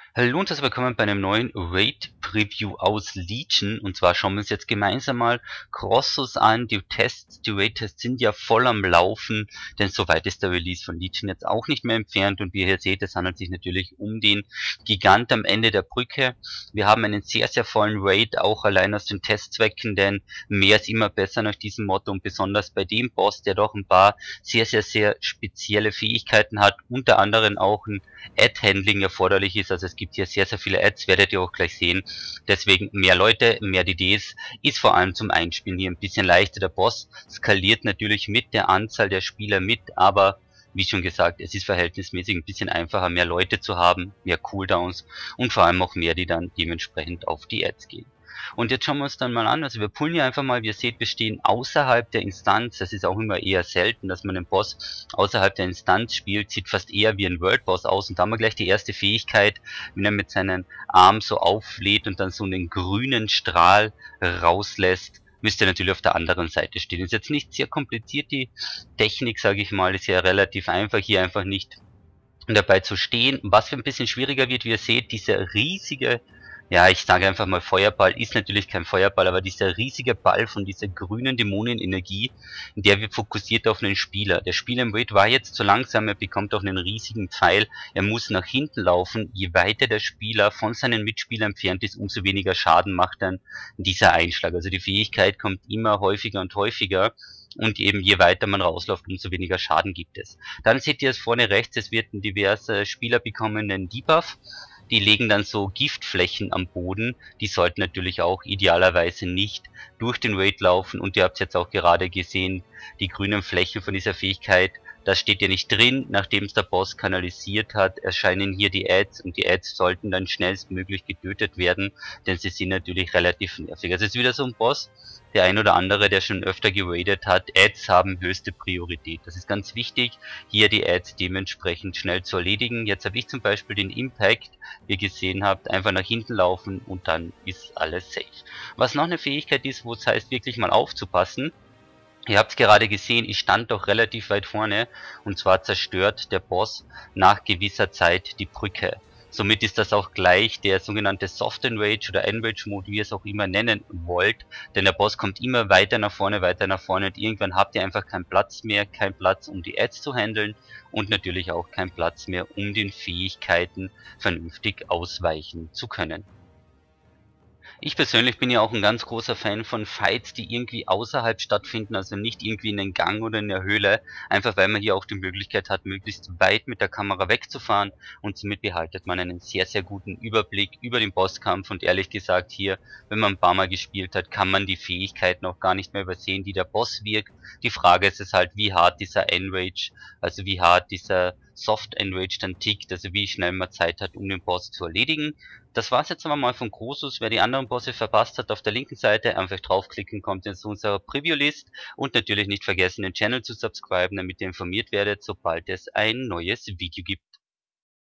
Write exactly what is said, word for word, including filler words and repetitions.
Hallo und herzlich willkommen bei einem neuen Raid-Preview aus Legion. Und zwar schauen wir uns jetzt gemeinsam mal Crossus an. Die Tests, die Raid-Tests sind ja voll am Laufen, denn soweit ist der Release von Legion jetzt auch nicht mehr entfernt. Und wie ihr hier seht, es handelt sich natürlich um den Gigant am Ende der Brücke. Wir haben einen sehr, sehr vollen Raid, auch allein aus den Testzwecken, denn mehr ist immer besser nach diesem Motto. Und besonders bei dem Boss, der doch ein paar sehr, sehr, sehr spezielle Fähigkeiten hat, unter anderem auch ein Ad-Handling erforderlich ist. Also es gibt hier sehr, sehr viele Ads, werdet ihr auch gleich sehen. Deswegen mehr Leute, mehr D Ds, ist vor allem zum Einspielen hier ein bisschen leichter. Der Boss skaliert natürlich mit der Anzahl der Spieler mit, aber wie schon gesagt, es ist verhältnismäßig ein bisschen einfacher, mehr Leute zu haben, mehr Cooldowns und vor allem auch mehr, die dann dementsprechend auf die Ads gehen. Und jetzt schauen wir uns dann mal an, also wir pullen hier einfach mal, wie ihr seht, wir stehen außerhalb der Instanz. Das ist auch immer eher selten, dass man den Boss außerhalb der Instanz spielt, sieht fast eher wie ein World Boss aus. Und da haben wir gleich die erste Fähigkeit, wenn er mit seinen Armen so auflädt und dann so einen grünen Strahl rauslässt, müsst ihr natürlich auf der anderen Seite stehen. Ist jetzt nicht sehr kompliziert, die Technik, sage ich mal, ist ja relativ einfach, hier einfach nicht dabei zu stehen. Was für ein bisschen schwieriger wird, wie ihr seht, dieser riesige, ja, ich sage einfach mal Feuerball, ist natürlich kein Feuerball, aber dieser riesige Ball von dieser grünen Dämonenenergie, in der wird fokussiert auf einen Spieler. Der Spieler im Raid war jetzt zu langsam, er bekommt auch einen riesigen Pfeil, er muss nach hinten laufen. Je weiter der Spieler von seinen Mitspielern entfernt ist, umso weniger Schaden macht dann dieser Einschlag. Also die Fähigkeit kommt immer häufiger und häufiger. Und eben je weiter man rausläuft, umso weniger Schaden gibt es. Dann seht ihr es vorne rechts, es wird ein diverse Spieler bekommen einen Debuff. Die legen dann so Giftflächen am Boden, die sollten natürlich auch idealerweise nicht durch den Raid laufen. Und ihr habt jetzt auch gerade gesehen, die grünen Flächen von dieser Fähigkeit, das steht ja nicht drin. Nachdem es der Boss kanalisiert hat, erscheinen hier die Ads und die Ads sollten dann schnellstmöglich getötet werden, denn sie sind natürlich relativ nervig. Also es ist wieder so ein Boss, der ein oder andere, der schon öfter geradet hat, Ads haben höchste Priorität. Das ist ganz wichtig, hier die Ads dementsprechend schnell zu erledigen. Jetzt habe ich zum Beispiel den Impact, wie ihr gesehen habt, einfach nach hinten laufen und dann ist alles safe. Was noch eine Fähigkeit ist, wo es heißt, wirklich mal aufzupassen. Ihr habt es gerade gesehen, ich stand doch relativ weit vorne und zwar zerstört der Boss nach gewisser Zeit die Brücke. Somit ist das auch gleich der sogenannte Soft Enrage oder Enrage Mode, wie ihr es auch immer nennen wollt, denn der Boss kommt immer weiter nach vorne, weiter nach vorne und irgendwann habt ihr einfach keinen Platz mehr, keinen Platz, um die Ads zu handeln und natürlich auch keinen Platz mehr, um den Fähigkeiten vernünftig ausweichen zu können. Ich persönlich bin ja auch ein ganz großer Fan von Fights, die irgendwie außerhalb stattfinden, also nicht irgendwie in einem Gang oder in der Höhle, einfach weil man hier auch die Möglichkeit hat, möglichst weit mit der Kamera wegzufahren und somit behaltet man einen sehr, sehr guten Überblick über den Bosskampf und ehrlich gesagt hier, wenn man ein paar Mal gespielt hat, kann man die Fähigkeiten auch gar nicht mehr übersehen, die der Boss wirkt. Die Frage ist es halt, wie hart dieser Enrage, also wie hart dieser Soft Enrage dann tickt, also wie schnell man Zeit hat, um den Boss zu erledigen. Das war's jetzt aber mal von Crossus. Wer die anderen Bosse verpasst hat, auf der linken Seite einfach draufklicken, kommt in zu unserer Preview-List und natürlich nicht vergessen, den Channel zu subscriben, damit ihr informiert werdet, sobald es ein neues Video gibt.